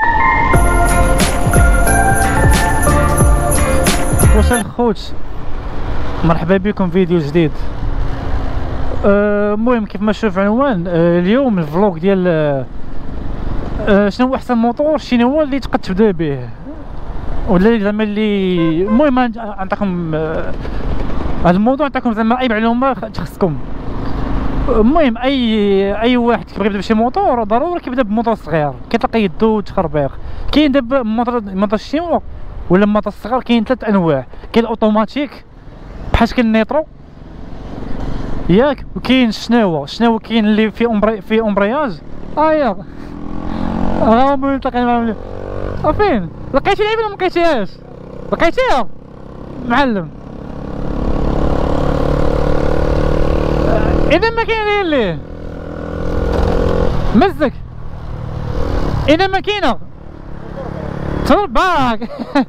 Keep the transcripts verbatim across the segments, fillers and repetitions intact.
واش الخوت، مرحبا بكم فيديو جديد. المهم أه كيف ما تشوف عنوان أه اليوم الفلوق ديال أه شنو هو احسن موتور، شنو هو اللي تقد تبدا به ولا زعما اللي. المهم نعطيكم أه هذا الموضوع، نعطيكم زعما اي معلومه تخصكم. المهم اي اي واحد كيبغي يبدا بشي موتور ضروري كيبدا بموتور صغير كيتلقى يدو تخربيق. كاين دابا موتور موتور الشينوا ولا الموتور الصغير، كاين ثلاث انواع. كاين الاوتوماتيك بحال شكل النيترو ياك، وكاين الشناوه الشناوه كاين اللي فيه امبري فيه امبرياج. ايا راه ملتقي فين لقيتي لعيبه ولا ما لقيتيهاش؟ لقيتيها معلم. اذا ما كاين ليه مزك، اذا ما كاينه تضرب باك.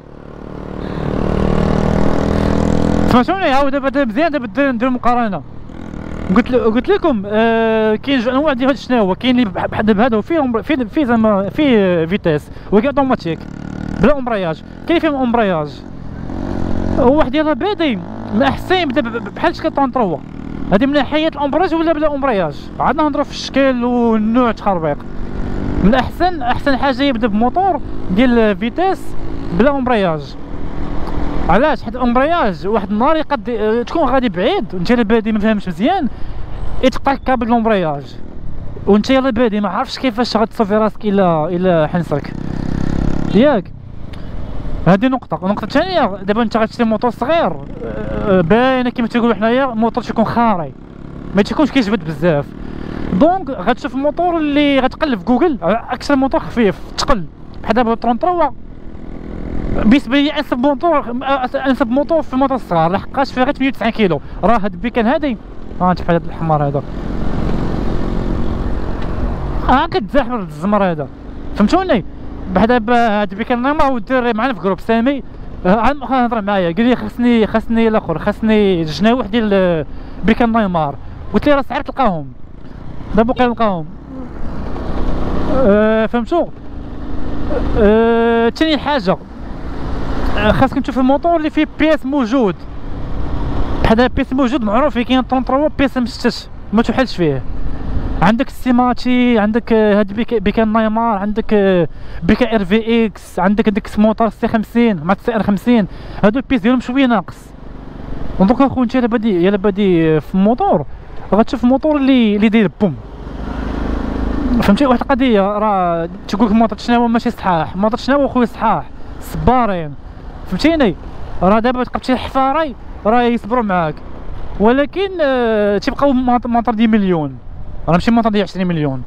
سمعتوني؟ هاو دابا مزيان، دابا نديرو مقارنه. قلت قلت لكم آه كاين جوج انواع ديال هاد الشناوه. كاين اللي بحال دابا هذا فيه فيه فيه زعما فيه فيتيس، وكاين اوتوماتيك بلا امبرياج. كاين فيهم امبرياج، واحد ديالها بادي من احسن يبدا بحال شكل ثلاثة وثلاثين. هذه من ناحيه الامبرياج ولا بلا امبرياج، عاد نهضروا في الشكل والنوع تخربيق. من احسن احسن حاجه يبدا بموتور ديال فيتيس بلا امبرياج. علاش؟ حيت الامبرياج واحد النهار يقد تكون غادي بعيد وانت اللي بادي ما فهمتش مزيان، يتقطع كابل الامبرياج وانت يلا بادي ما عرفتش كيفاش غتصوفي راسك الا الا حنسرك ياك. هذه نقطة. النقطة الثانية، دابا انت غتشري موتور صغير باينة كيما تيقولوا حنايا، موتور تيكون خاري ما تيكونش كيجبد بزاف. دونك غتشوف الموتور اللي غتقلب في جوجل اكثر موتور خفيف تقل، بحال دابا ثلاثة وثلاثين بالنسبه لي انسب موتور انسب موتور في الموتور الصغار، لحقاش فيه غير ثمانية وتسعين كيلو. راه هاد البيكان هادي ها انت بحال هاد الحمار هذا ها كتزاحم الزمر هذا، فهمتوني؟ بحال دابا هاد البيكان ما هو الدري معنا في جروب سامي عاد هضر معايا قال لي خاصني خاصني الاخر خاصني جناوح ديال بيكان نيمار. قلت لي راه صعيب تلقاهم دابا، بقى نلقاهم. أه فهمتوا؟ أه ثاني حاجه خاصكم تشوفوا الموتور اللي فيه بيس موجود. بحال هذا بيس موجود معروف، كاين ثلاثة وثلاثين بيس مشتت ما تحلش فيه. عندك السيماتي، عندك هاد بيكان نيمار، عندك بيكان ار في اكس، عندك ديك موتور سي خمسين مع سي ار خمسين، هادو البيس ديالهم شويه ناقص. دونك اخو انت الا بادي الا بادي في الموتور غتشوف الموتور اللي اللي داير بوم. فهمتي واحد القضيه؟ راه تيقول لك الموتور شناهو ماشي صحاح، الموتور شناهو خويا صحاح صبارين، فهمتيني؟ راه دابا تقبتي الحفاري راه يصبروا معاك، ولكن آه تيبقاو موتور ديال مليون، راه ماشي موتور ديال عشرين مليون.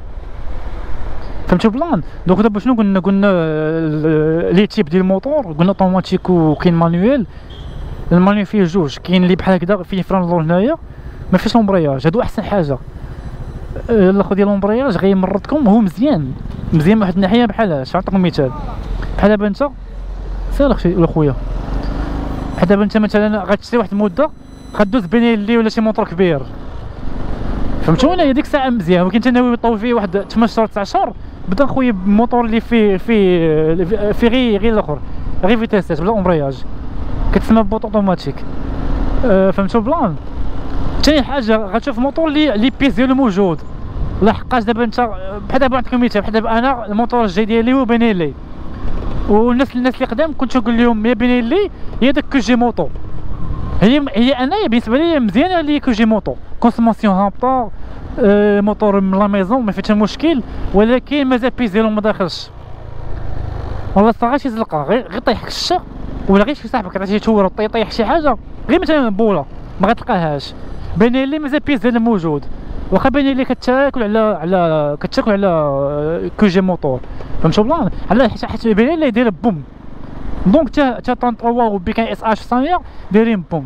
فهمتوا بلان؟ دونك دابا شنو قلنا؟ قلنا آه لي تيب ديال الموتور، قلنا اوتوماتيك وكاين مانيويل. المانيويل فيه جوج، كاين اللي بحال هكذا فيه فران اللور هنايا ما فيهش لومبرياج، هادو احسن حاجه. آه الاخر ديال لومبرياج غيمرضكم، هو مزيان مزيان من واحد الناحيه. بحالاش؟ نعطيكم مثال. بحال دابا انت سير اختي ولا خويا، بحال دابا انت مثلا غتشري واحد المده غدوز بينيلي ولا شي موتور كبير، فهمتوني؟ ديك الساعه مزيان. ولكن انت ناوي طول فيه واحد ثمانية شهور تسعة شهور، بدا خويا بموتور اللي فيه فيه فيه غير غير الاخر غير فيتيسات بلا امبرياج، كتسمى بوط اوتوماتيك. أه فهمتوا بلان؟ ثاني حاجه غتشوف موتور اللي اللي بيس ديالو موجود، لحقاش دابا انت بحال دابا نعطيكم مثال. بحال دابا انا الموتور الجاي ديالي هو بينيلي، والناس الناس اللي قدام كنت نقول لهم يا بينيلي يا داك كوجي موطو، هي هي انايا بالنسبه لي مزيانه اللي كوجي موطو، كونسوماسيون هابطه، آه موتور من لا ميزون ما فيه حتى مشكل، ولكن مازال بيس ديالو ما داخلش. والله صراحه شي زلقه غير غير طيحك الشا، ولا غير شي صاحبك عطيه تور طيح شي حاجه غير مثلا بوله ما غتلقاهاش. بينيلي مازال بيس ديالو موجود، واخا بينيلي كتاكل على على كتاكل على كوجي موتور، فهمتوا بلان؟ على حيت بينيلي يدير بوم. دونك تا تا ثلاثة وثلاثين وبيكان اس اش تسعمية دايرين بوم.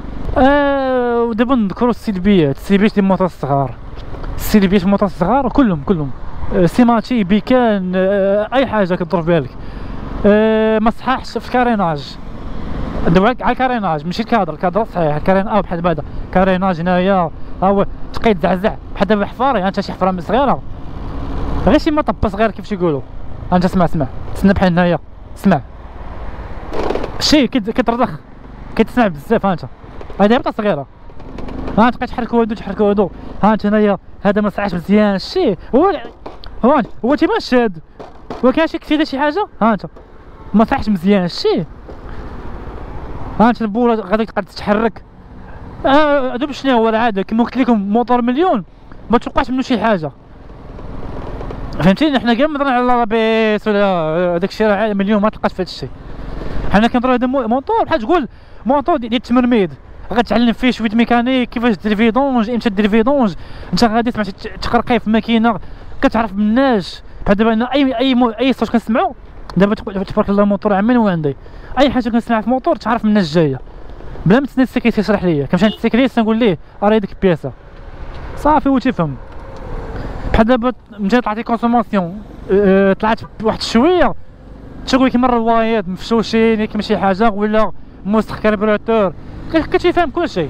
آه ودابا نذكروا السلبيات. السلبيات ديال الموتور الصغار، السلبيات الموتور الصغار كلهم كلهم آه سيماتي بيكان آه اي حاجه كتضرب بالك. آه ما صحاحش في الكاريناج. دابا على الكاريناج ماشي الكادر، الكادر صحيح، الكارين اه بحال هذا كاريناج هنايا ها هو تقيد زعزع بحال دابا حفاري، انت شي حفره صغيره غير شي مطب صغير كيف تيقولوا انت اسمع اسمع تسنى بحال هنايا، اسمع شي كيترضخ كيتسمع بزاف. ها انت هادي هبطه صغيره، ها انت كتحركو هادو تحركو هادو، ها انت هنايا هذا ما صحاش مزيان. شي هو هو هو تيبان شاد ولكن شي كثير شي حاجه، ها انت ما صحاش مزيان. شي ها انت البوله غادي تقعد تتحرك. اه هادو شنو هو العاده كما قلت لكم موطور مليون ما توقعش منه شي حاجه، فهمتيني. حنا كاع مهضرين على لابيس ولا داك الشيء راه مليون ما تلقاش في هاد الشيء. حنا كنهضروا هذا موطور بحال تقول موطور ديال التمرميد، غتعلم فيه شويه ميكانيك كيفاش دير فيدونج، امتى دير فيدونج. انت غادي سمعتي تقرقي في ماكينه كتعرف مناش. بحال دابا انا اي اي مو اي صوت كنسمعو دابا تبارك الله الموطور عمين وعندي اي حاجه كنسمعها في الموطور تعرف مناش جايه بلا ما تسنى السيكريت يشرح ليا. كنمشي عند السيكريت نقول ليه راه ديك البياسه صافي وتيفهم. بحال دابا مشيت طلعتي كونسوماسيون أه طلعت بواحد شويه تشوفي كيما الروايات مفشوشين كيما شي حاجه ولا موسخ كاربوراتور كتفهم كلشي،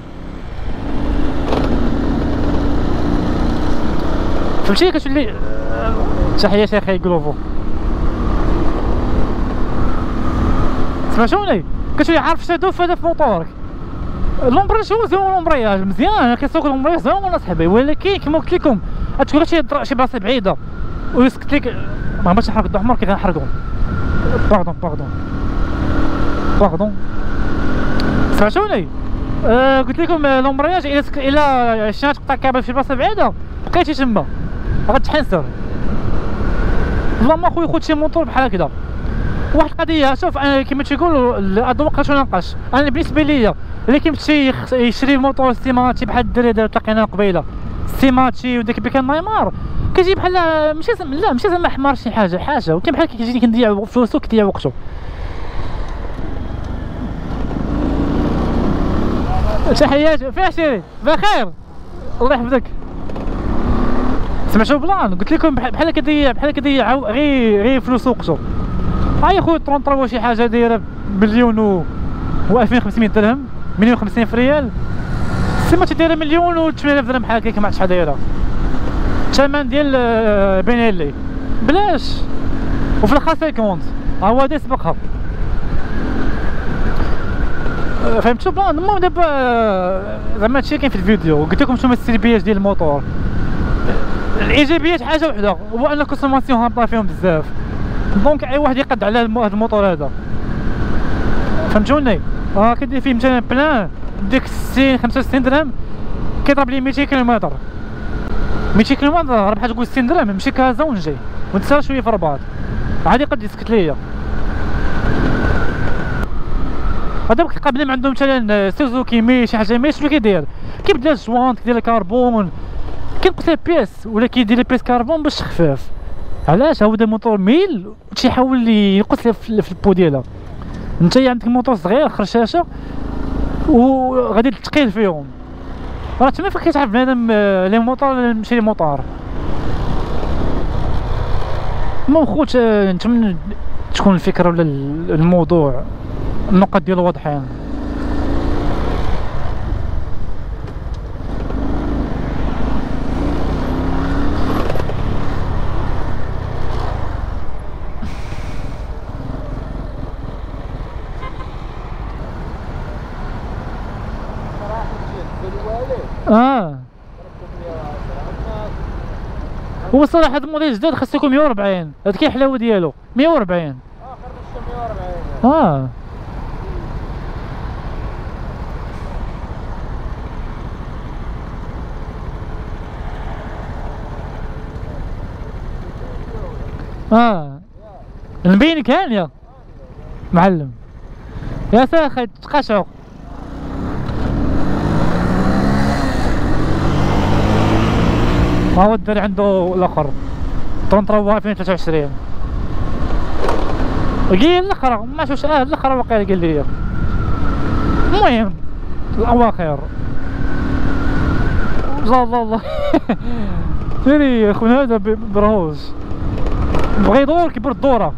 فهمتي. كتولي تحيه شيخي كلوفو سمعتوني، كتولي عارف شنو في هذا في موطورك. لومبرياج هو زوين، لومبرياج مزيان، انا كنسوق لومبرياج زوين اصاحبي، ولكن كما قلت لكم تقول شي شي بلاصه بعيده ويسكت لك ما بغيتش نحرق الضو حمر كي غنحرقهم. باردون باردون باردون سمعتوني. آه قلت لكم لومبرياج الا سك... الا شنا تقطع كابل في بلاصه بعيده بقيتي تما غتحنسر. والله خويا خذ شي موطور بحال هكذا. واحد القضيه شوف انا كما تيقولوا الاذواق تناقش. انا بالنسبه ليا اللي كيمشي يشري موطور سيماتي بحال الدراري دابا تلاقينا قبيله سيماتي وداك بيكان نايمار كيجي بحال ماشي لا ماشي زعما حمار شي حاجه حاجه وكاين بحال كيجي كنضيع فلوسو كيضيع وقتو. تحيات فيها شيري بخير الله يحفظك. سمعتوا بلان قلت لكم بحال كضيع بحال كضيع غير غير فلوس وقتو. هاي خويا ثلاثة وثلاثين شي حاجه دايره مليون و و ألفين وخمسمية درهم مليون وخمسين في ريال. السيماتي دايره مليون و ثمانية آلاف درهم بحال هكاك ما عرفتش شحال دايره الثمن ديال بينيلي بلاش وفي الاخر خمسين ها هو هذا سبقها. فهمتوا بلان. المهم دابا زعما هادشي كاين في الفيديو. قلت لكم شنو السلبيات ديال الموطور. الايجابيات حاجه وحده هو ان الكونسوماسيون هابطه فيهم بزاف، دونك اي واحد يقد على هذا الموطور هذا فهمتوني. اه كدير فيه مثلا بلان ديك ستين خمسة وستين درهم كيضرب لي ميتين كيلومتر ميتين كيلومتر راه بحال تقول ستين درهم نمشي كازا ونجي ونتسال شويه في الرباط عادي قد يسكت ليا. هذا قبل ما عندهم مثلا سوزوكي مي شي حاجه مي شنو كيدير كيبدل الجوانط كيدير الكربون كينقص لي بيس ولا كيدير لي بيس كربون باش خفاف. علاش هو دا موطور ميل تيحاول لي ينقص لي في البو ديالها. انت عندك موطور صغير خرشاشه وغادي تثقيل فيهم راه تما فين كتعرف بنادم لي موطور ماشي لي موطور. المهم خوت نتمنى تكون الفكره ولا الموضوع النقط ديالو واضحين. اه هو الصراحه هذا الموديل جداد خاصو يكون مية وأربعين. هاد كاين الحلاوه ديالو مية وأربعين. اه خرجت مية وأربعين. اه اه نبين كان يا معلم يا ساخي تقشعو. ما هو الدري عنده الاخر طونطرا ألفين وثلاثة وعشرين قال الاخر ما شوفش اه الاخر واقيلا قال لي. المهم الاواخر لا لا لا سيري يا خويا هذا برهوش بغا يدور كيبر الدوره.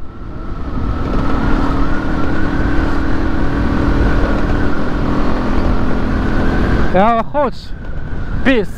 يا خوت بيس.